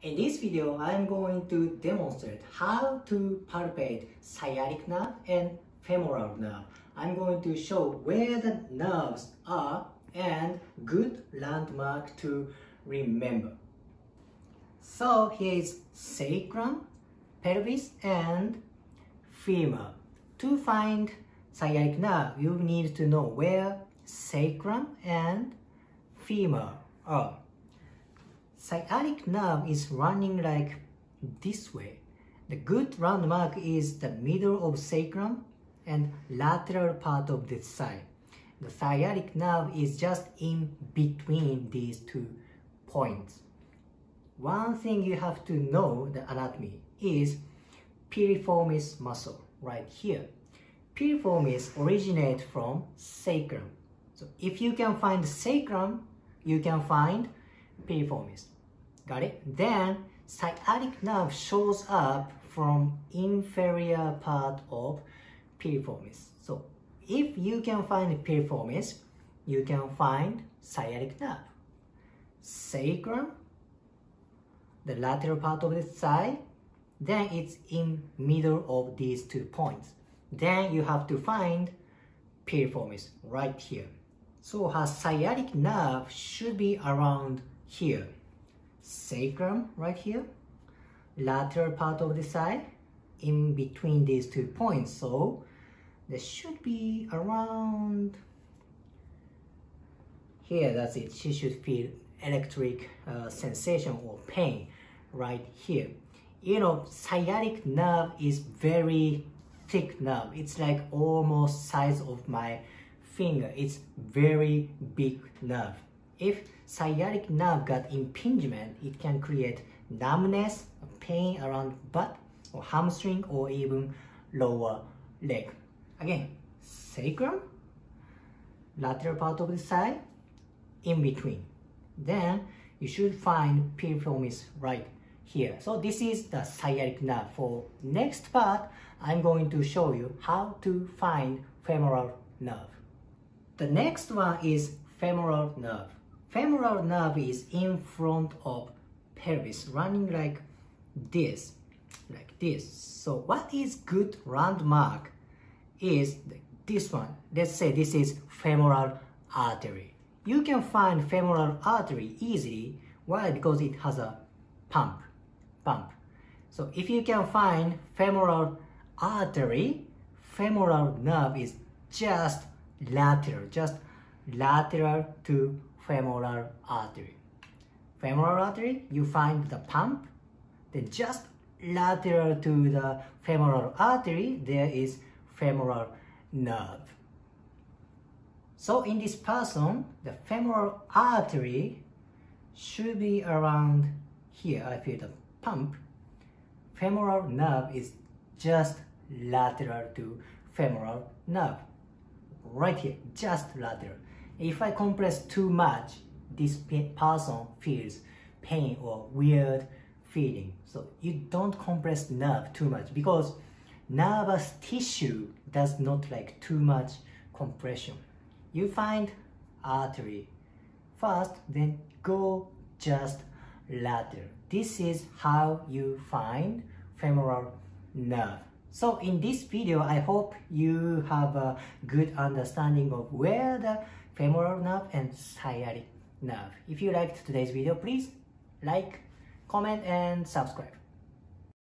In this video, I'm going to demonstrate how to palpate sciatic nerve and femoral nerve. I'm going to show where the nerves are and good landmark to remember. So here is sacrum, pelvis and femur. To find sciatic nerve, you need to know where sacrum and femur are. Sciatic nerve is running like this way. The good landmark is the middle of sacrum and lateral part of this side. The sciatic nerve is just in between these 2 points. One thing you have to know the anatomy is piriformis muscle right here. Piriformis originate from sacrum. So if you can find sacrum, you can find piriformis. Got it? Then sciatic nerve shows up from inferior part of piriformis. So if you can find piriformis, you can find sciatic nerve. Sacrum, the lateral part of the side, then it's in middle of these 2 points. Then you have to find piriformis right here. So her sciatic nerve should be around here. Sacrum right here, lateral part of the side, in between these 2 points. So there should be around here. That's it. She should feel electric sensation or pain right here. You know, sciatic nerve is very thick nerve. It's like almost size of my finger. It's very big nerve. If sciatic nerve got impingement, it can create numbness, pain around butt or hamstring or even lower leg. Again, sacrum, lateral part of the side, in between. Then you should find piriformis right here. So this is the sciatic nerve. For next part, I'm going to show you how to find femoral nerve. The next one is femoral nerve. Femoral nerve is in front of pelvis, running like this. So what is good landmark is this one. Let's say this is femoral artery. You can find femoral artery easily. Why? Because it has a pump. So if you can find femoral artery, femoral nerve is just lateral to femoral artery. Femoral artery, you find the pump, then just lateral to the femoral artery, there is femoral nerve. So in this person, the femoral artery should be around here. I feel the pump. Femoral nerve is just lateral to femoral nerve. Right here, just lateral. If I compress too much, this person feels pain or weird feeling. So you don't compress nerve too much because nervous tissue does not like too much compression. You find artery first, then go just lateral. This is how you find femoral nerve. So in this video, I hope you have a good understanding of where the femoral nerve and sciatic nerve. If you liked today's video, please like, comment and subscribe.